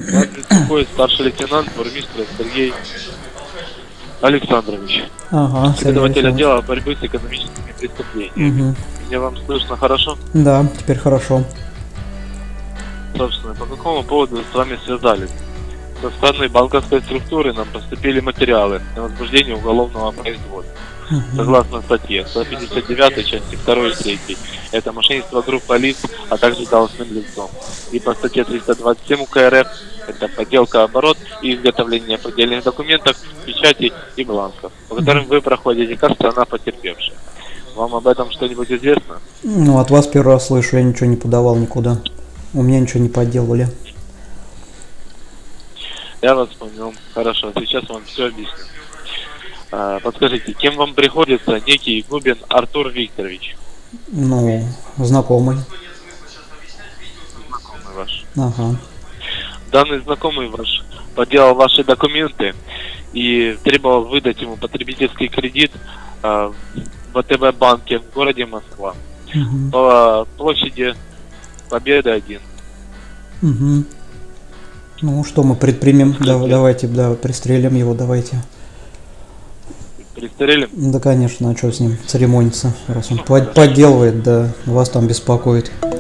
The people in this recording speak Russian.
Вас беспокоит старший лейтенант бурмистр Сергей Александрович, Ага, следователь отдела борьбы с экономическими преступлениями. Угу. Меня вам слышно хорошо? Да, теперь хорошо. Собственно, по какому поводу с вами связались? Со стороны банковской структуры нам поступили материалы на возбуждение уголовного производства. Согласно статье 159 части 2 и 3, это мошенничество группы лиц, а также должностным лицом. И по статье 327 УК РФ это подделка, оборот и изготовление поддельных документов, печатей и бланков, по которым вы проходите как страна потерпевшая. Вам об этом что-нибудь известно? Ну, от вас первый раз слышу, я ничего не подавал никуда. У меня ничего не подделывали. Я вас понял. Хорошо, сейчас вам все объясню. Подскажите, кем вам приходится некий Губин Артур Викторович? Ну, знакомый. Знакомый ваш. Ага. Данный знакомый ваш подделал ваши документы и требовал выдать ему потребительский кредит в ВТБ банке в городе Москва. Угу. По площади Победы 1. Угу. Ну, что мы предпримем? Давайте, да, пристрелим его, давайте. Пристрелим? Да, конечно, а что с ним церемониться, раз он подделывает, да, вас там беспокоит.